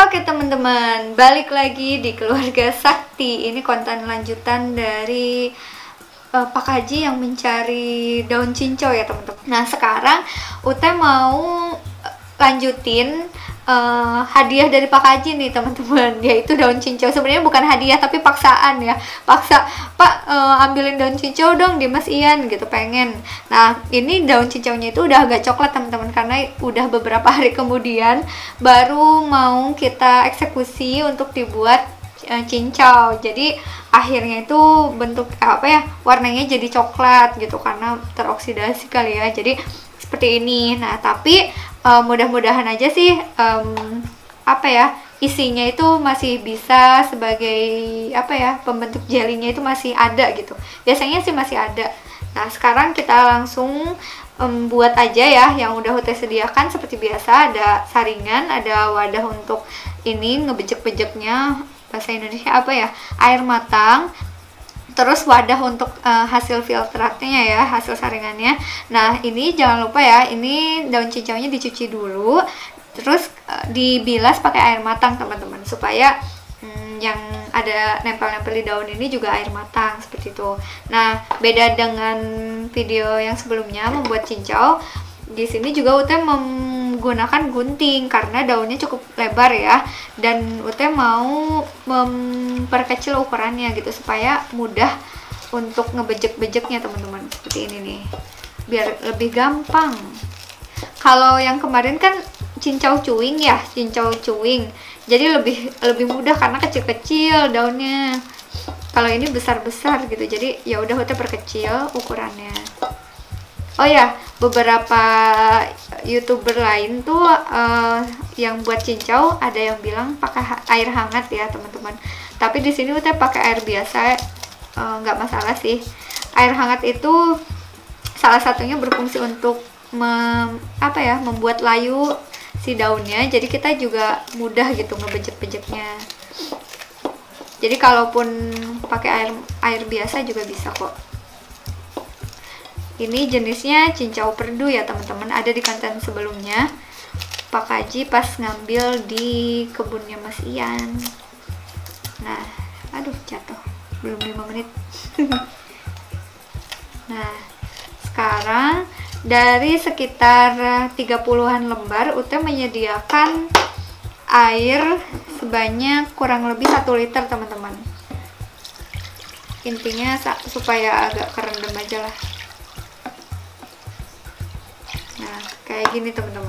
Oke teman-teman, balik lagi di Keluarga Sakti. Ini konten lanjutan dari Pak Haji yang mencari daun cincau ya teman-teman. Nah sekarang Ute mau lanjutin hadiah dari Pak Haji nih teman-teman, yaitu daun cincau. Sebenarnya bukan hadiah tapi paksaan ya, paksa Pak ambilin daun cincau dong di Mas Ian gitu, pengen. Nah ini daun cincaunya itu udah agak coklat teman-teman, karena udah beberapa hari kemudian baru mau kita eksekusi untuk dibuat cincau. Jadi akhirnya itu bentuk warnanya jadi coklat gitu karena teroksidasi kali ya, jadi seperti ini. Nah tapi mudah-mudahan aja sih isinya itu masih bisa sebagai pembentuk jelinya itu masih ada gitu, biasanya sih masih ada. Nah sekarang kita langsung buat aja ya, yang udah Ute sediakan seperti biasa. Ada saringan, ada wadah untuk ini ngebejek-bejeknya, bahasa Indonesia air matang, terus wadah untuk hasil filtratnya ya, hasil saringannya. Nah ini jangan lupa ya, ini daun cincaunya dicuci dulu, terus dibilas pakai air matang teman-teman, supaya yang ada nempel-nempel di daun ini juga air matang seperti itu. Nah beda dengan video yang sebelumnya membuat cincau, di sini juga Ute menggunakan gunting karena daunnya cukup lebar ya, dan Ute mau memperkecil ukurannya gitu supaya mudah untuk ngebejek-bejeknya teman-teman, seperti ini nih, biar lebih gampang. Kalau yang kemarin kan cincau cuing ya, cincau cuing, jadi lebih mudah karena kecil-kecil daunnya. Kalau ini besar-besar gitu, jadi ya udah Ute perkecil ukurannya. Oh ya, beberapa YouTuber lain tuh yang buat cincau ada yang bilang pakai air hangat ya teman-teman. Tapi di sini Ute pakai air biasa, nggak masalah sih. Air hangat itu salah satunya berfungsi untuk membuat layu si daunnya. Jadi kita juga mudah gitu ngebejek-bejeknya. Jadi kalaupun pakai air biasa juga bisa kok. Ini jenisnya cincau perdu ya teman-teman, ada di konten sebelumnya. Pak Haji pas ngambil di kebunnya Mas Ian. Nah, aduh jatuh, belum 5 menit. Nah, sekarang dari sekitar 30-an lembar, Ute menyediakan air sebanyak kurang lebih 1 liter teman-teman. Intinya supaya agak kerendam aja lah. Nah kayak gini teman-teman.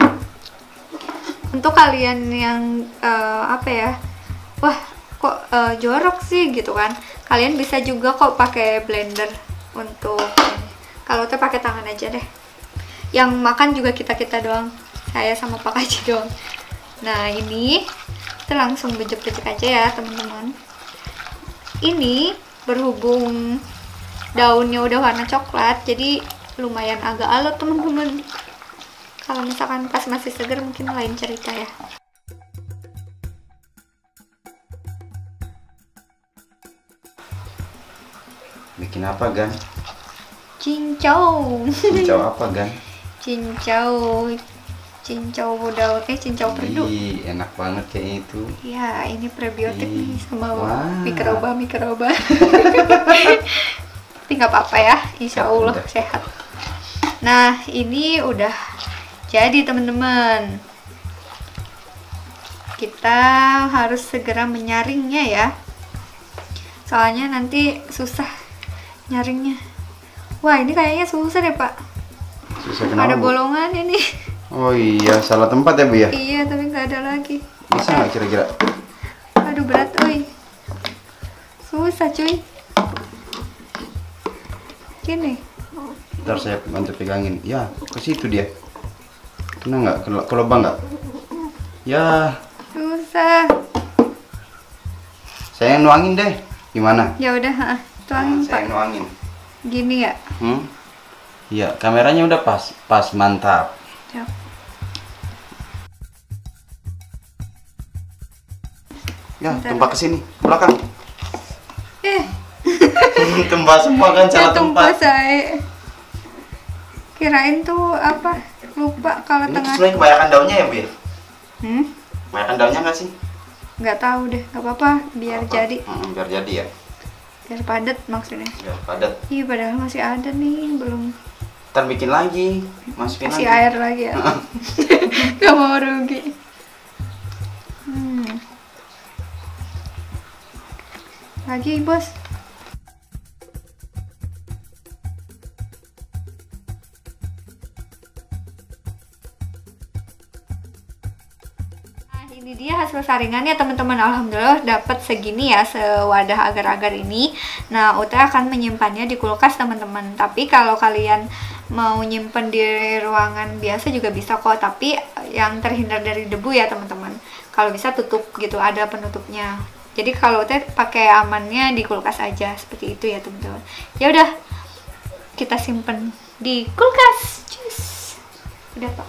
Untuk kalian yang wah kok jorok sih gitu kan, kalian bisa juga kok pakai blender untuk ini. Kalau tuh pakai tangan aja deh, yang makan juga kita doang, saya sama Pak Haji doang. Nah ini kita langsung bejek-bejek aja ya teman-teman. Ini berhubung daunnya udah warna coklat, jadi lumayan agak alot teman-teman. Kalau misalkan pas masih segar mungkin lain cerita ya. Bikin apa Gan? Cincau. Cincau apa Gan? Cincau daun cincau perdu. Ih, enak banget kayak itu. Ya ini prebiotik nih sama Wah. mikroba. Tapi nggak apa-apa ya, insya Allah sehat. Nah ini udah jadi teman-teman, kita harus segera menyaringnya ya, soalnya nanti susah nyaringnya. Wah ini kayaknya susah deh Pak, susah kenapa? Ada bolongan ini. Oh iya, salah tempat ya Bu ya? Iya tapi nggak ada lagi. Bisa nggak kira-kira? Aduh berat oi, susah cuy. Gini, Ntar saya bantu pegangin. Ya, ke situ dia. Kena nggak? Ke lubang nggak? Ya. susah. Saya nuangin deh. Gimana? Ya udah, tuangin Saya Pak. nuangin. Gini ya. Iya, kameranya udah pas mantap. Cak. Ya, tumpah ke sini, ke belakang. Tumpah semua kan, salah tumpah tempat. saya. Kirain tuh lupa kalau Ini tengah. sebenarnya kebanyakan daunnya ya Bu ya? Banyakan daunnya nggak sih? Nggak tahu deh, nggak apa-apa, biar jadi. Biar jadi ya. Biar padat maksudnya. Biar padat. Iya, padahal masih ada nih, belum. Ntar bikin lagi, masukin Kasih lagi. air lagi ya. Gak mau rugi. Lagi bos. Nah, ini dia hasil saringannya teman-teman. Alhamdulillah dapat segini ya, sewadah agar-agar ini. Nah, Uta akan menyimpannya di kulkas teman-teman. Tapi kalau kalian mau nyimpen di ruangan biasa juga bisa kok, tapi yang terhindar dari debu ya teman-teman. Kalau bisa tutup gitu, ada penutupnya. Jadi kalau Uta pakai amannya di kulkas aja, seperti itu ya teman-teman. Ya udah, kita simpen di kulkas. Cus. Udah toh.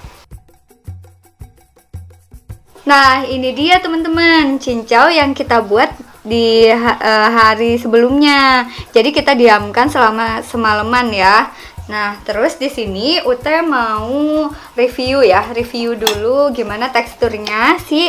Nah, ini dia teman-teman, cincau yang kita buat di hari sebelumnya. Jadi kita diamkan selama semalaman ya. Nah, terus di sini Ute mau review dulu gimana teksturnya si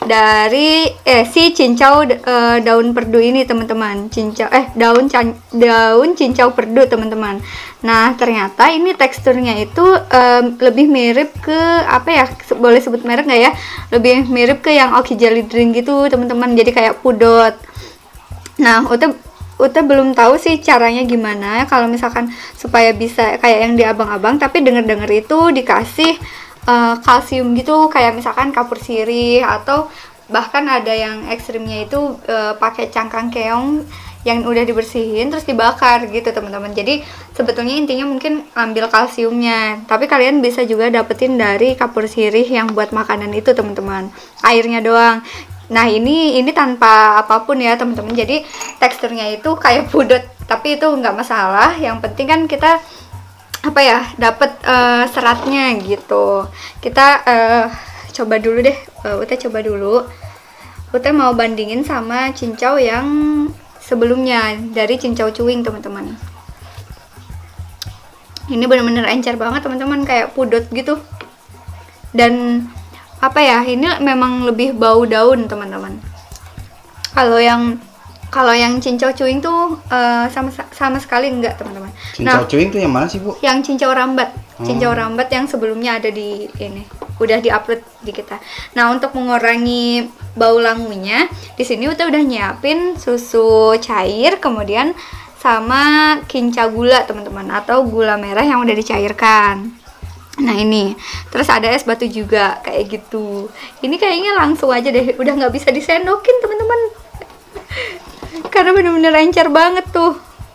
cincau daun perdu ini teman-teman. Daun cincau perdu teman-teman. Nah, ternyata ini teksturnya itu lebih mirip ke apa ya? Boleh sebut merek nggak ya? Lebih mirip ke yang Oki Jelly Drink gitu, teman-teman. Jadi kayak pudot. Nah, Uta belum tahu sih caranya gimana kalau misalkan supaya bisa kayak yang di abang-abang, tapi denger-denger itu dikasih kalsium gitu, kayak misalkan kapur sirih, atau bahkan ada yang ekstrimnya itu pakai cangkang keong yang udah dibersihin terus dibakar gitu teman-teman. Jadi sebetulnya intinya mungkin ambil kalsiumnya, tapi kalian bisa juga dapetin dari kapur sirih yang buat makanan itu teman-teman, airnya doang. Nah, ini tanpa apapun ya teman-teman. Jadi teksturnya itu kayak pudot, tapi itu nggak masalah. Yang penting kan kita apa ya, dapat seratnya gitu. Kita coba dulu deh. Uta coba dulu. Uta mau bandingin sama cincau yang sebelumnya dari cincau cuing teman-teman. Ini bener-bener encer banget teman-teman, kayak pudot gitu. Dan apa ya, ini memang lebih bau daun teman-teman. Kalau yang cincau cuing tuh sama sekali enggak teman-teman. Cincau cuing tuh yang mana sih Bu? Yang cincau rambat. Cincau rambat yang sebelumnya ada di ini, udah diupload di kita. Nah, untuk mengurangi bau langunya, di sini udah nyiapin susu cair, kemudian sama kinca gula teman-teman, atau gula merah yang udah dicairkan. Nah, ini terus ada es batu juga kayak gitu. Ini kayaknya langsung aja deh, udah nggak bisa disendokin teman-teman, karena bener-bener encer banget tuh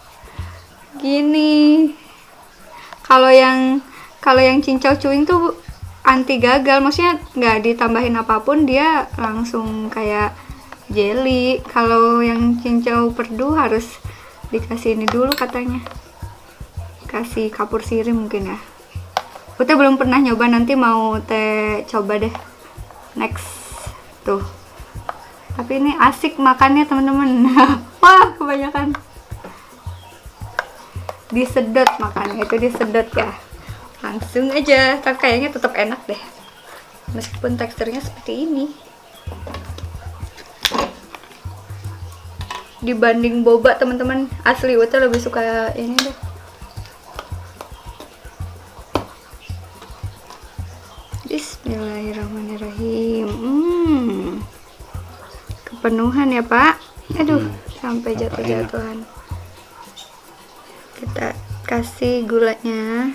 gini. Kalau yang cincau cuing tuh anti gagal, maksudnya nggak ditambahin apapun, dia langsung kayak jelly. Kalau yang cincau perdu harus dikasih ini dulu katanya, kasih kapur sirih mungkin ya. Uta belum pernah nyoba, nanti mau Teh coba deh next tuh. Tapi ini asik makannya teman-teman. Wah, kebanyakan. Disedot makannya, itu disedot ya. Langsung aja, tapi kayaknya tetap enak deh. Meskipun teksturnya seperti ini. Dibanding boba teman-teman, asli Uta lebih suka ini deh. Bismillahirrahmanirrahim. Kepenuhan ya Pak. Aduh, sampai jatuh-jatuhan. Kita kasih gulanya.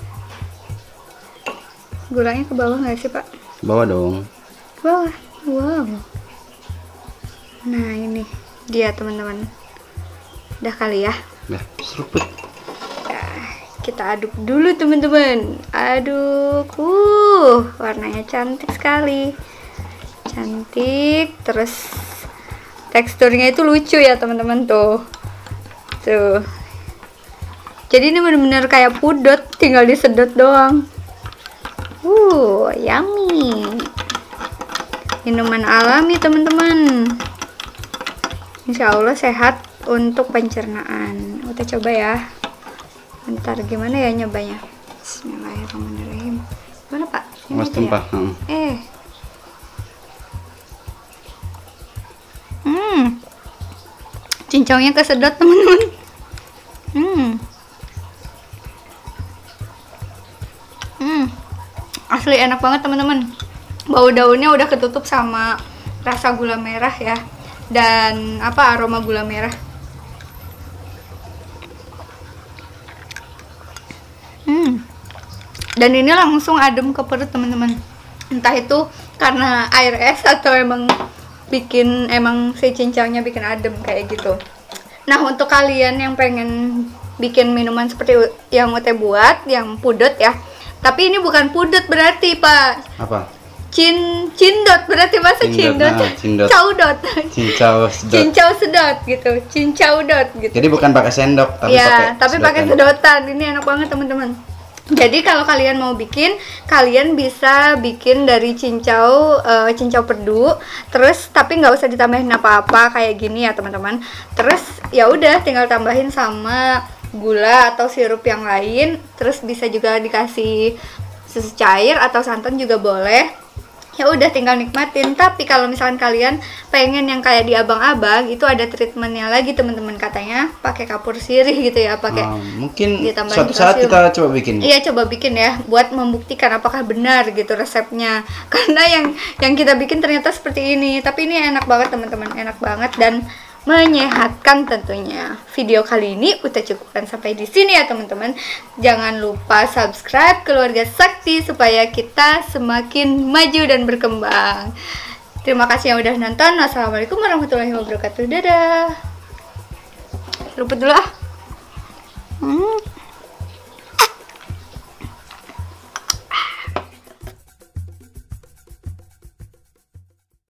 Gulanya ke bawah nggak sih Pak? Bawah dong. Ke bawah. Wow. Nah, ini dia teman-teman. Udah kali ya. Nah, seruput. Kita aduk dulu teman-teman. Aduk. Warnanya cantik sekali. Cantik. Terus teksturnya itu lucu ya teman-teman tuh. Tuh. Jadi ini benar-benar kayak pudot, tinggal disedot doang. Yummy. Minuman alami teman-teman. Insya Allah sehat untuk pencernaan. Kita coba ya. Bentar, gimana ya nyobanya? Bismillahirrahmanirrahim. Gimana Pak? Mas tumpah. Cincaunya kesedot teman-teman. Asli enak banget teman-teman. Bau daunnya udah ketutup sama rasa gula merah ya, dan aroma gula merah. Dan ini langsung adem ke perut teman-teman. Entah itu karena air es atau emang si cincaunya bikin adem kayak gitu. Nah, untuk kalian yang pengen bikin minuman seperti yang Ute buat, yang pudut ya. Tapi ini bukan pudut berarti, Pak. Apa? Cindot berarti, masa cindot? Cindot. Caudot. Cincau sedot gitu. Cincaudot gitu. Jadi bukan pakai sendok tapi ya, tapi pakai sedotan. Ini enak banget teman-teman. Jadi kalau kalian mau bikin, kalian bisa bikin dari cincau perdu, terus tapi nggak usah ditambahin apa-apa kayak gini ya teman-teman. Terus ya udah tinggal tambahin sama gula atau sirup yang lain, terus bisa juga dikasih susu cair atau santan juga boleh. Ya udah tinggal nikmatin. Tapi kalau misalkan kalian pengen yang kayak di abang-abang, itu ada treatmentnya lagi teman-teman, katanya pakai kapur sirih gitu ya, pakai mungkin suatu saat kita coba bikin. Iya, coba bikin ya, buat membuktikan apakah benar gitu resepnya. Karena yang kita bikin ternyata seperti ini. Tapi ini enak banget teman-teman, enak banget dan menyehatkan tentunya. Video kali ini udah cukupkan sampai di sini ya teman-teman. Jangan lupa subscribe Keluarga Sakti supaya kita semakin maju dan berkembang. Terima kasih yang udah nonton. Wassalamualaikum warahmatullahi wabarakatuh. Dadah. Luput dulu ah.